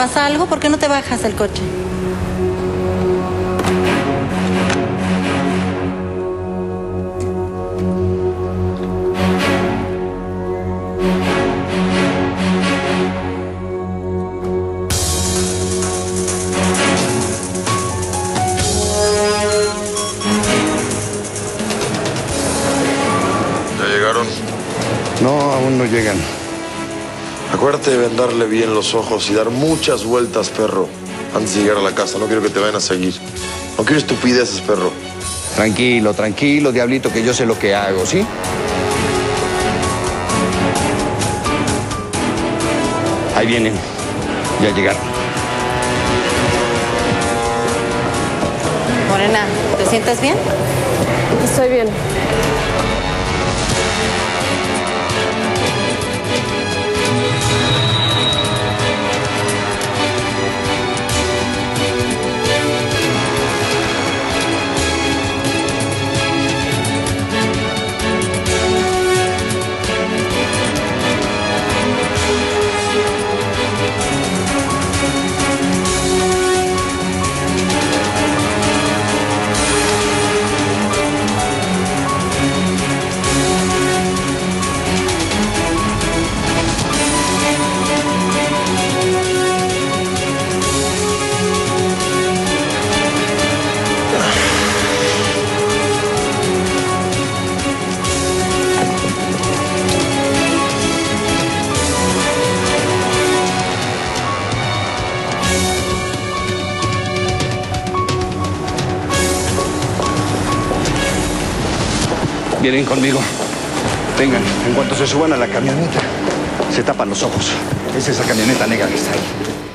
¿Pasa algo? ¿Por qué no te bajas del coche? ¿Ya llegaron? No, aún no llegan. Acuérdate de vendarle bien los ojos y dar muchas vueltas, perro, antes de llegar a la casa. No quiero que te vayan a seguir. No quiero estupideces, perro. Tranquilo, tranquilo, diablito, que yo sé lo que hago, ¿sí? Ahí vienen. Ya llegaron. Morena, ¿te sientes bien? Estoy bien. Vienen conmigo. Vengan, en cuanto se suban a la camioneta, se tapan los ojos. Es esa camioneta negra que está ahí.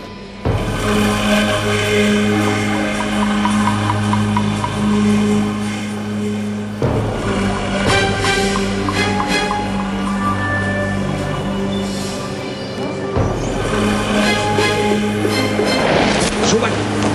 ¡Suban!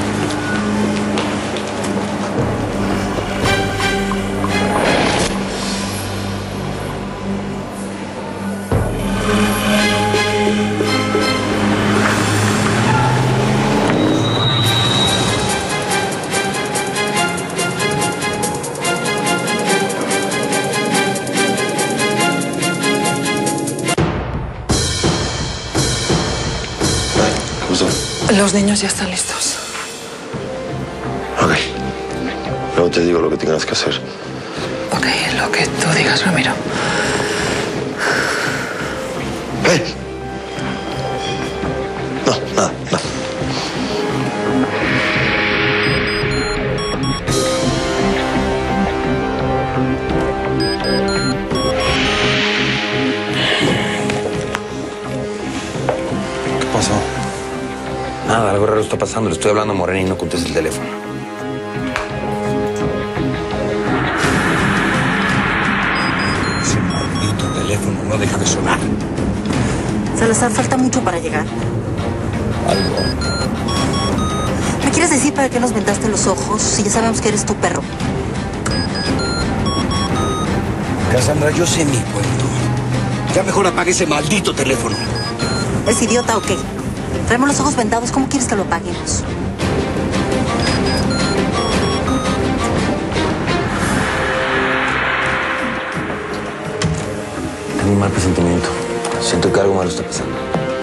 Los niños ya están listos. Ok. Luego te digo lo que tengas que hacer. Ok, lo que tú digas, Ramiro. ¡Eh! No, nada, nada. ¿Qué pasó? Nada, algo raro está pasando. Le estoy hablando a Morena y no contesta el teléfono. Ese maldito teléfono no deja de sonar. Salazar, falta mucho para llegar. Algo. ¿Me quieres decir para qué nos vendaste los ojos si ya sabemos que eres tu perro? Cassandra, yo sé mi cuento. Ya mejor apague ese maldito teléfono. ¿Es idiota o qué? Traemos los ojos vendados, ¿cómo quieres que lo apaguemos? Tengo un mal presentimiento. Siento que algo malo está pasando.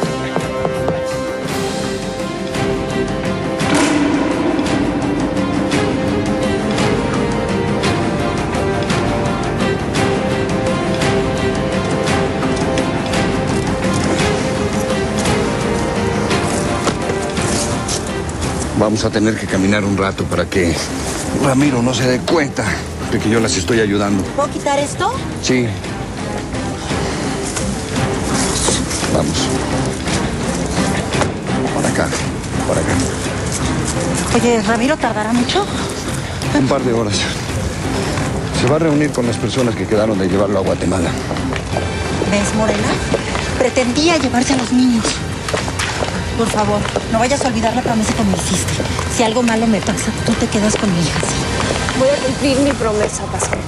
Vamos a tener que caminar un rato para que Ramiro no se dé cuenta de que yo las estoy ayudando. ¿Puedo quitar esto? Sí. Vamos. Por acá, por acá. Oye, ¿Ramiro tardará mucho? Un par de horas. Se va a reunir con las personas que quedaron de llevarlo a Guatemala. ¿Ves, Morena? Pretendía llevarse a los niños. Por favor, no vayas a olvidar la promesa que me hiciste. Si algo malo me pasa, tú te quedas con mi hija, ¿sí? Voy a cumplir mi promesa, Pascual.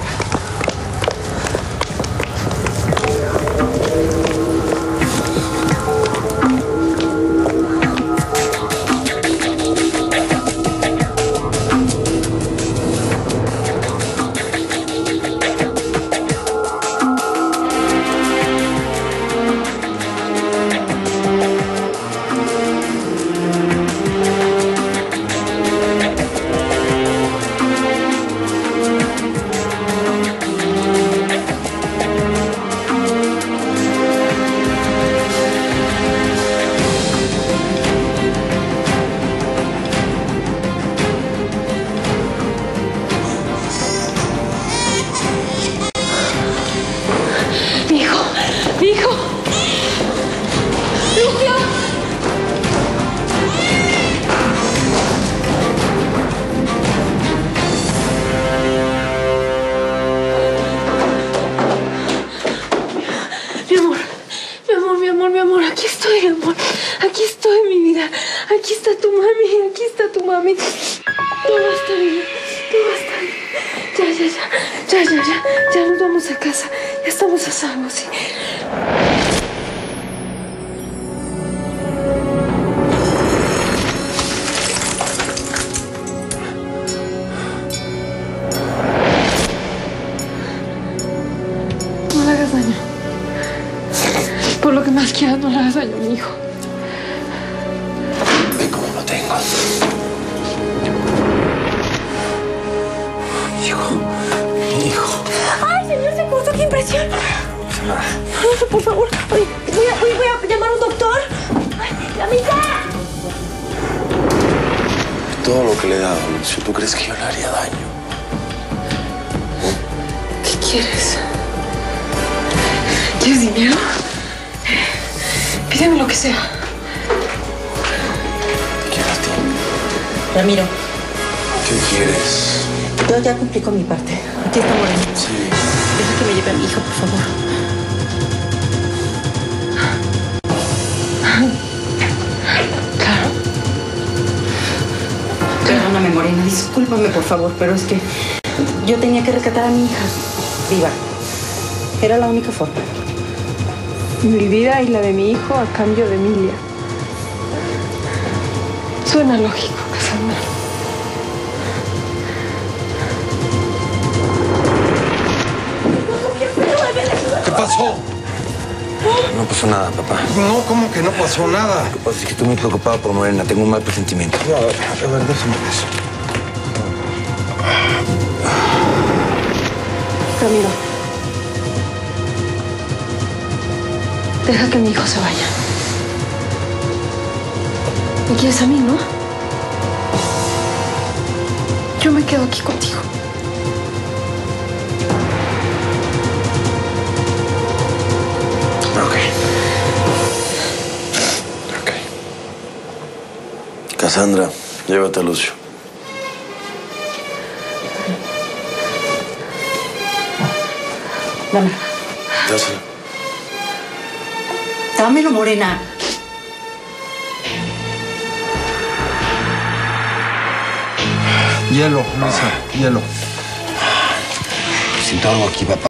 mi amor, aquí estoy, amor. Aquí estoy, mi vida. Aquí está tu mami, aquí está tu mami. Todo va a estar bien, todo va a estar bien. Ya nos vamos a casa. Ya estamos a salvo, sí. No le hagas daño. Por lo que más quieras, no le hagas daño a mi hijo. Ve cómo lo tengo. Mi hijo. ¡Ay, señor Secoso, qué impresión! No, por favor. Oye, voy a llamar a un doctor. ¡Ay, la mitad! Todo lo que le he dado, Lucio, ¿tú crees que yo le haría daño? ¿Qué quieres? ¿Quieres dinero? Pídeme lo que sea. ¿Qué quieres tú? Ramiro, ¿Qué quieres? yo ya cumplí con mi parte. Aquí está Morena. Sí. Deja que me lleve a mi hijo, por favor. Claro. Perdóname, Morena, discúlpame, por favor, pero es que yo tenía que rescatar a mi hija viva. Era la única forma. Mi vida y la de mi hijo a cambio de Emilia. Suena lógico, Cassandra. ¿Qué pasó? No pasó nada, papá. No, ¿cómo que no pasó nada? Lo que pasa es que estoy muy preocupado por Morena. Tengo un mal presentimiento. A ver, déjame eso. Ramiro. Deja que mi hijo se vaya. ¿Me quieres a mí, no? Yo me quedo aquí contigo. Ok. Cassandra, llévate a Lucio. Dámelo. Dáselo. Dámelo, Morena. Hielo, Luisa, hielo. Siento algo aquí, papá.